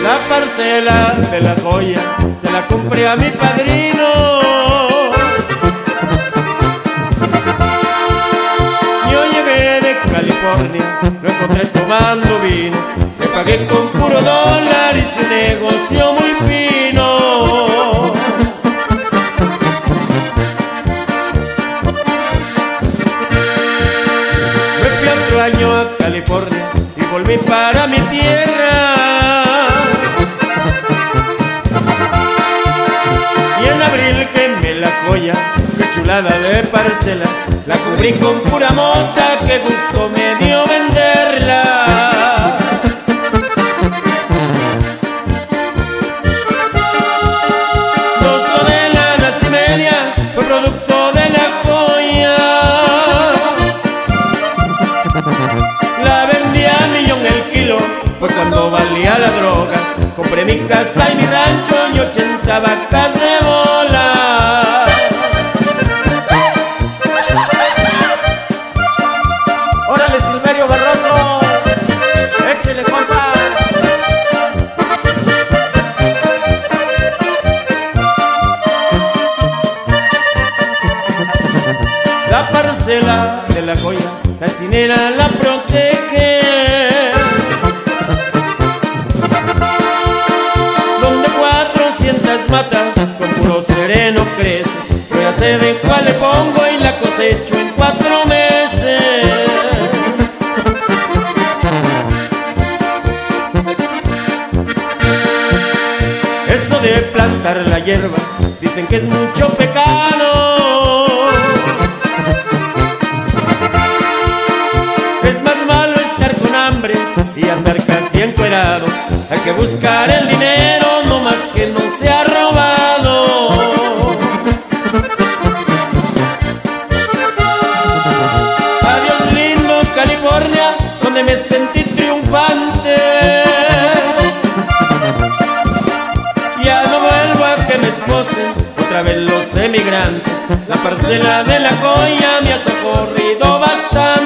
La parcela de la joya se la compré a mi padrino. Yo llegué de California, lo encontré tomando vino. Le pagué con puro dólar, hice un negocio muy fino. Me fui otro año a California y volví para mi tierra. Y en abril quemé la joya, qué chulada de parcela. La cubrí con pura mota, qué gusto me dio venderla. Dos toneladas y media fue producto de la joya. La vendí a $1 el kilo, fue cuando valía la droga. Compré mi casa y mi rancho y 80 vacas de bola. ¡Órale, Silverio Barroso! ¡Échele, compa! La parcela de la joya, la encina la protege. Donde 400 matas con puro sereno crece. Yo ya sé de cuál le pongo y la cosecho en 4 meses. Eso de plantar la hierba, dicen que es mucho pecado. Es más malo estar con hambre y andar casi encuerado. Hay que buscar el dinero, no más que no sea robado. Adiós lindo California, donde me sentí triunfante. Ya no vuelvo a que me esposen otra vez los emigrantes. La parcela de la joya me ha socorrido bastante.